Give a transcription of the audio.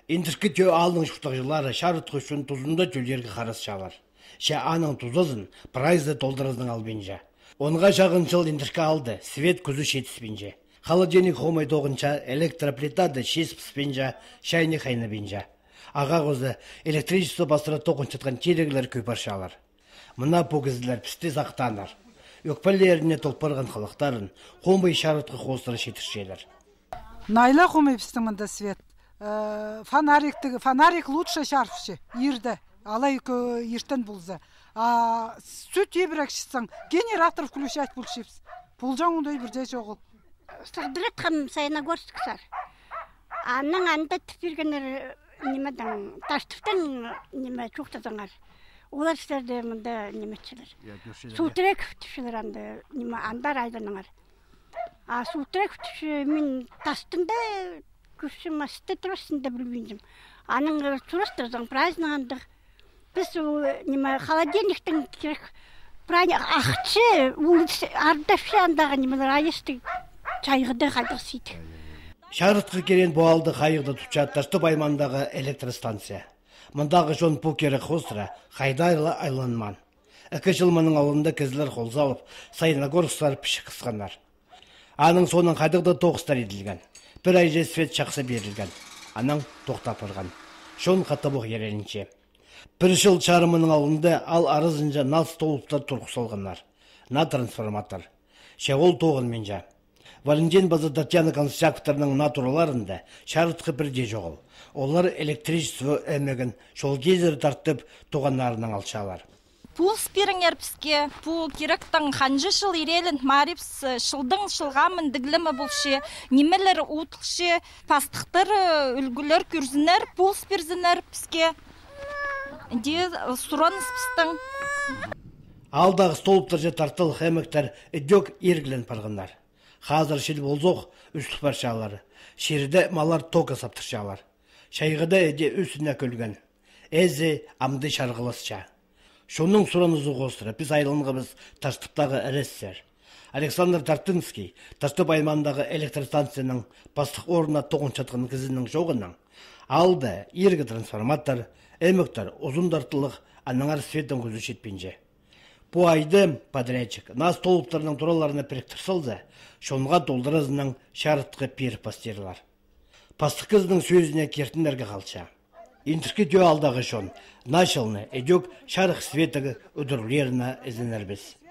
Интеркі тө алның шуқтағылары шарытқы үшін тұзында жөлерге қарасшалар. Ше аның тұзызын прайзды толдырыздың албенже. Онға шағыншыл интеркі алды, свет күзі шетіспенже. Холодильник хомай тоғынша электроплитады шеспіспенже, шайны қайны бенже. Аға қозы электричество бастыра тоғыншытқан терегілер көйпаршалар. Мұна пөгізілер пісті сақтанар. Өкпәлеріне толпырған қылықтарын хомай шарытқы қостыры шетіршелер. Найла хомай пістің мұнда свет. Фонарик лучше шарфшы, ирді. Алай ертен бұлза. Сүт ебірек шықсан, генератор включать бұлшепс. Бұлжан ондай бірде жоғыл. Сағдыратқам Саяногорск сар. Аның анда тіпергенер немедің, таштыптың неме çoқтадыңар. Олар істерді мұнда неметшілер. Сутрек түшілер анда, неме андар айдыныңар. Сутрек түші мен тастында күші масты тұрасында білмейдім. Аның тұрастырдың празднығандық. Біз неме холодильниктің керек ақчы, ардafşı андағы немелер айысты чайғыды қайдық сейді. Шарытқы керен бұалды қайықты тұтчатташты баймандағы электростанция. Мұндағы жон пөкері қостыра қайдайлы айланман. 2 жылманың ауылында кізілер қолзалып, Саяногорсктар піші қысқанар. Аның соның қайдықта тоғыстар еділген. Бір айже свет шақсы берілген. Аның тоқтап ұрған. Шон қатабық ерелінше. 1 жыл чарымының ауылында ал арызынша нал столыптар тұрқы солғанар. На трансформатор. Шеғол тоғын менжа. Валентин базы Татьяна Констяковтарының натураларында шарытқы бірде жоғыл. Олар электричество әмеген шол кезір тартып туғанарының алшалар. Пул спиріңер піске, пул керектің қанжы шыл ирелін марипс шылдың шылғамын діглімі бұлшы, немелер ұтылшы, пастықтыр үлгілер күрзінер, пул спирзінер піске, де сұраныс пістің. Алдағы столыптар же тартыл әмектер үдек ергілен парғынар. Қазір шел болзоқ үсті паршалары. Шерді малар тоқ асаптыршалар. Шайғыда әде үсіне көлген. Әзі амды шарғылысша. Шоның сұранызы қостыра, біз айланғы біз таштыптағы әрестер. Александр Тартынский, Таштып аймандағы электростанцияның бастық орнына тоғын чатқан кізінің жоғының. Алды, ергі трансформатор, әміктар, ұзындартылық, аныңар светтің көзі шетпенже. Бұ айды подрядчик нас толыптарының тураларына біріктірсілді, шонға толдырызының шарытқы періп пастерлар. Пастық кіздің сөзіне кертіндерге қалша. Интеркі тө алдағы шон, нашылны, әдек шарық светігі үдірлеріне ізінер біз.